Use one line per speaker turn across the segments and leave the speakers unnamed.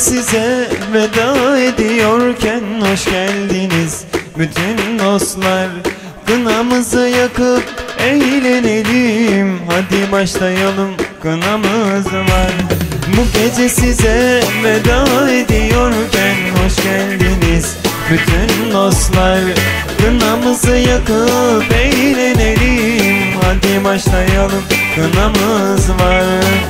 size veda ediyorken hoş geldiniz bütün dostlar. Kınamızı yakıp eğlenelim, hadi başlayalım, kınamız var. Bu gece size veda ediyorken hoş geldiniz bütün dostlar. Kınamızı yakıp eğlenelim, hadi başlayalım, kınamız var.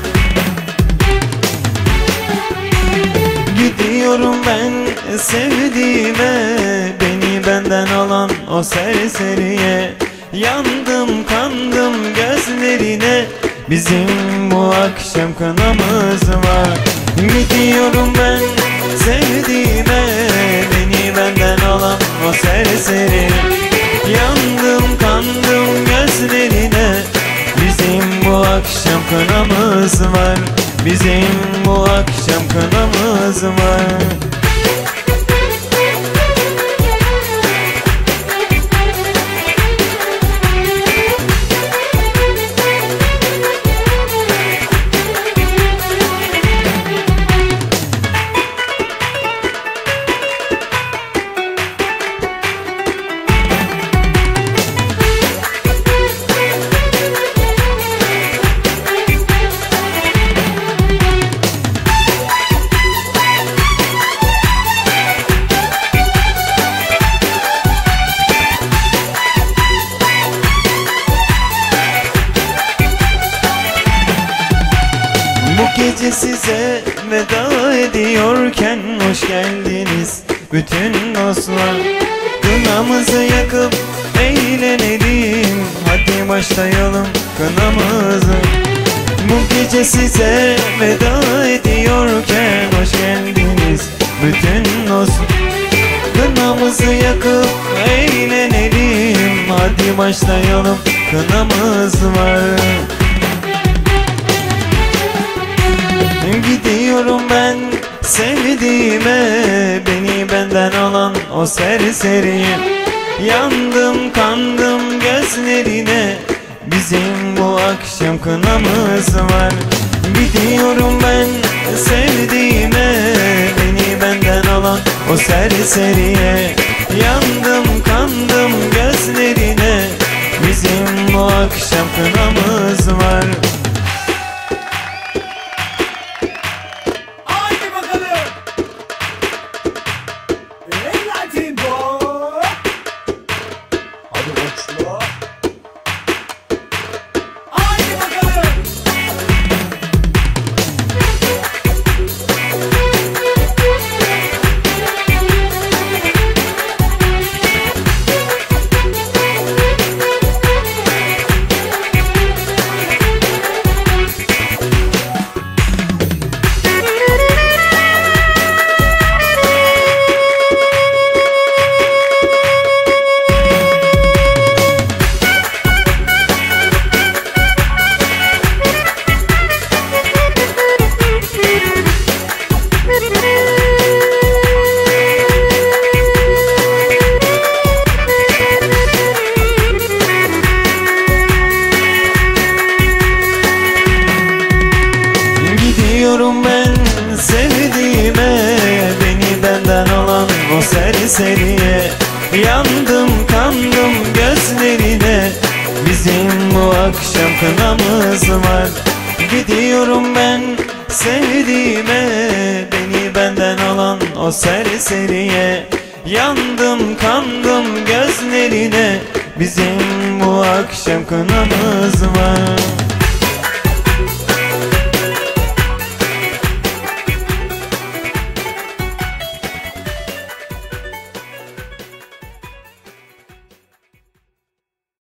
Gidiyorum ben sevdiğime, beni benden alan o serseriye. Yandım kandım gözlerine, bizim bu akşam kınamız var. Gidiyorum ben sevdiğime, beni benden alan o serseri. Yandım kandım gözlerine, bizim bu akşam kınamız var. Bizim bu akşam kınamız var. Gece size veda ediyorken hoş geldiniz bütün dostlar. Kınamızı yakıp eğlenelim, hadi başlayalım kınamızı. Bu gece size veda ediyorken hoş geldiniz bütün dostlar. Kınamızı yakıp eğlenelim, hadi başlayalım, kınamız var. Gidiyorum ben sevdiğime, beni benden alan o serseri. Yandım kandım gözlerine, bizim bu akşam kınamız var. Gidiyorum ben sevdiğime, beni benden alan o serseriye. Yandım kandım gözlerine, bizim bu akşam kınamız var. Gidiyorum ben sevdiğime, beni benden alan o serseriye. Yandım kandım gözlerine, bizim bu akşam kınamız var. Gidiyorum ben sevdiğime, beni benden alan o serseriye. Yandım kandım gözlerine, bizim bu akşam kınamız var.